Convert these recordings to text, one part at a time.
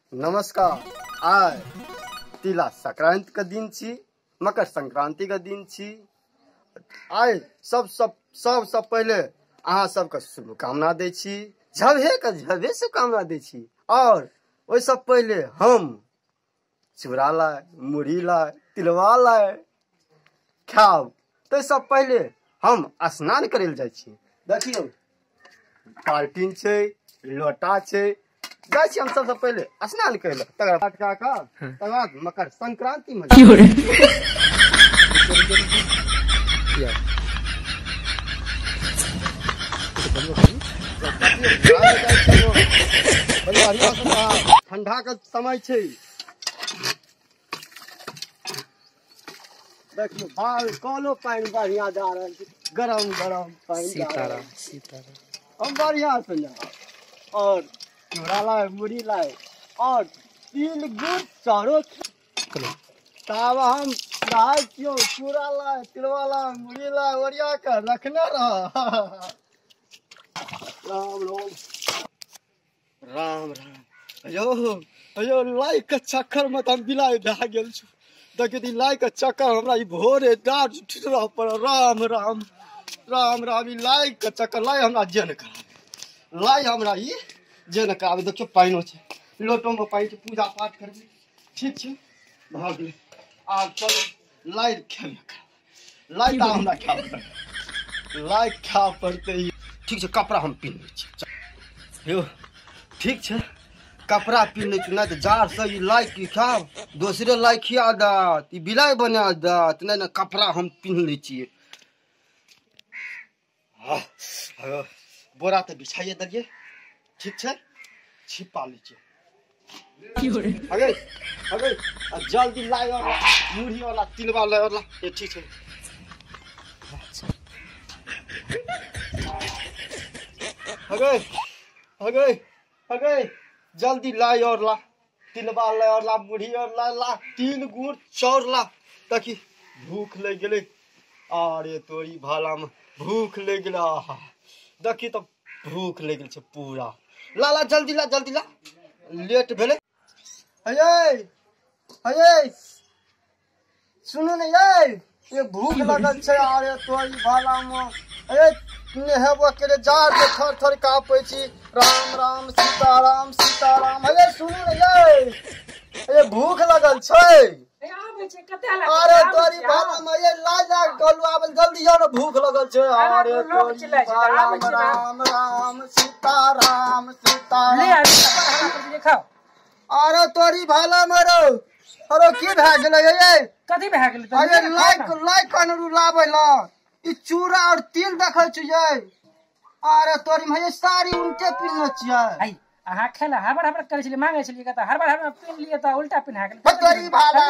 नमस्कार। आइ तिला संक्रांति का दिन छी, मकर संक्रांति का दिन छी। आइ सब पहले अहाँ सबके शुभकामना दै छी, झभे शुभकामना दै छी। और ओहि सब पहले हम चूड़ा लाए, मुढ़ी लाए, तिलवा लाए खाब। तो सब पहले हम स्नान करे ल जाइ छी। देखियो बाल्टीन छै, लोटा छै, जाइ छी हम सबसे पहले स्नान करे ल। तकर बाद मकर संक्रांति में ठंडा का समय छै। देखियो बाल कलो पानी बढ़िया जा रहा है, गरम पानी। सीताराम हम बढ़िया से जा। और चूड़ा लाए, मुढ़ी लाए और तिल गुड़ चारो तब हम लाए क्यों चूड़ा लाए, तिलवा लाए, मुढ़ी लाए, ओरिया कर रखने रह। राम अयो लाई के चक्कर में हम बिलाय भए गेल छु। देखिए लाई के चक्कर हमरा ई भोरे डांट ठिठरा पर। राम ई लाई के चक्कर लाई हमरा जेन करा, लाई हमरा ई जेन कराबे। देखियो पाइनो छै, लोटो में पाइन छै, पूजा पाठ करबे। ठीक छै भ गेलै। आब चल लाई खेबे, लाई त हमरा खाए पड़तै, लाई खाए पड़तै। ठीक छै कपड़ा हम पिन्ह लै छी। यो ठीक छै कपड़ा पिन्ह लै छी, नहीं तो जार से ई लाई की खाब, दोसरे लाई खिया दात, ई बिलाय बना दात। नहीं कपड़ा हम पिन्ह लै छी। बोरा तो बिछाइए दिए। ठीक छै छिपा लै छी। जल्दी लाई और मुढ़ी वाला, तिलवा लाई और ला। ये ठीक है जल्दी लाई और ला, तिलवा लाई और ला, मुढ़ी और ला, तिल गुड़ चाउर ला। देखी भूख लग गेले। अरे तोरी भाला में भूख लग गेला। देखी तो भूख लग गेल छै पूरा। ला जल्दी ला लेट भेले। सुनो ने ये भूख लगल छै। अरे तोरी भाला में नेहेबो के जार के थर कापे छी। राम सीताराम। सुनो ने ये भूख लगल छै। अरे तोरी भाला में ये ला गलू आब जल्दी आओ ना, भूख लगल छै। अरे तोरी राम सीताराम। अरे तोरी भाला में रो अरे की भए गेलै ये कथी भए गेलै? अरे लाई कनरू लाबै ला ई चूड़ा और तिल देखै छी ये। अरे तोरी में ये साड़ी उल्टे पिन्हने छियै। अहाँ खेला हबर करे छलिए, मांगे छलिए त हर पिन लिए त उल्टा पिन्हा गेल। तोरी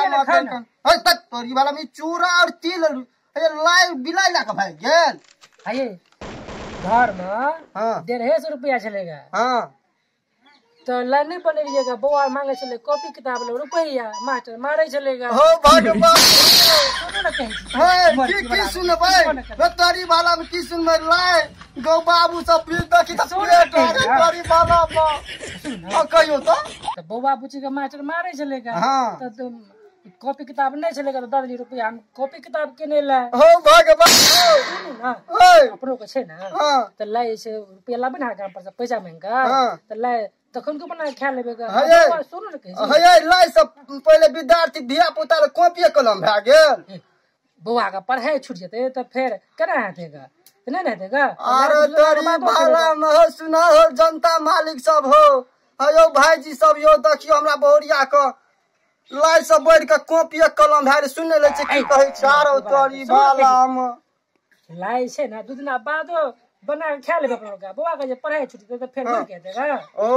भाला में चूड़ा और तिल ये लाई बिलाई ला के भाग गेल। घर में 150 रुपया चलेगा। हां तो लाई नहीं बनेलिएगा। बउआ मांगे चले कॉपी किताब ले रुपया, मास्टर मारे चलेगा। हो भगवान सुनो ना कहीं की सुनबै तोरी भाला में की सुनबै। लाई गौ बाबू सब पी देखी त तोरी भाला में कहियो तो बउआ बुची के मास्टर मारे चलेगा। हां तो कॉपी किताब नहीं चलेगा तो 10 रुपया हम कॉपी किताब के नहीं लाए। हो भगवान ना अपनो के छै ना तो लाई से रुपया लाबे ना गांव पर से पैसा महंगा तो लाई तखन को बना खा लेबेगा। सुनो ना कहीं लाई सब पहले विद्यार्थी धिया पुता कॉपी कलम भए गेल। बउआ का पढ़ाई छूट जेते तो फिर केना हेतेगा? नहीं ना हेतेगा। अरे तोरी भाला में हो सुना हो जनता मालिक सब हो अयो भाईजी सब यो देखियो हमरा बहुरिया के लाई सब बैठ के कॉपी कलम भए सुन ले छै की कहै छै। आरो तोरी भाला में लाई छै ना 2 दिन बादो बना के खा लेबे अपना का। बउआ के जे पढ़ाई छूट तो फिर नहीं कहतेगा।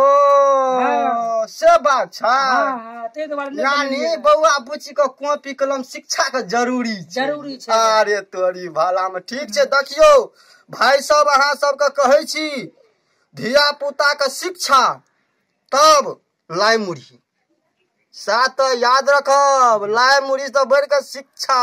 ओ से बात छै। हां ते दुआरे यानी बउआ बुची के कॉपी कलम शिक्षा के जरूरी छै। अरे तोरी भाला में ठीक छै। देखियो भाई सब अहाँ सब के कहै छी धिया पुता के शिक्षा तब लाई मुढ़ी साथ याद रखब। लाई मुढ़ी से बढ़ के शिक्षा।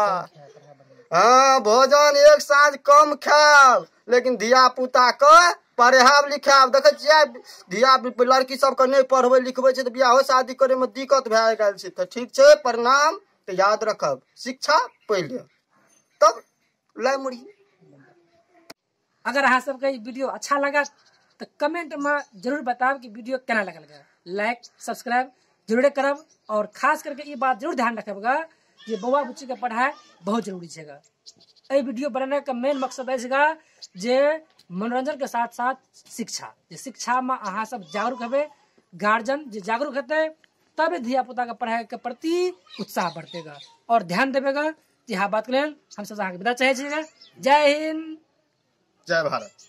हाँ भोजन एक साँझ कम खाएब लेकिन धिया पुता के पढ़ाब लिखाब देखे छियै धिया लड़की सबके नहीं पढ़बै लिखबै छै तऽ बियाहो शादी करे में दिक्कत भए गेल छै। तऽ ठीक छै, प्रणाम। तो याद रखब शिक्षा पहले तब लाई मुड़ी। अगर अहाँ सबके वीडियो अच्छा लगा तो कमेंट में जरूर बताब कि वीडियो केना लगल। लाइक सब्सक्राइब जरूर करब और खास करके ये बात जरूर ध्यान रखेगा कि बउआ बुच्ची के पढ़ाई बहुत जरूरी है। ये वीडियो बनाने का मेन मकसद है जे मनोरंजन के साथ साथ शिक्षा में अहाँ सब जागरूक हेबे, गार्जियन जे जागरूक हेतै तब धिया पुता के पढ़ाई के प्रति उत्साह बढ़तेगा और ध्यान देवेगा। यहाँ बात के लिए हम सब विदा चाहे। जय हिंद, जय भारत।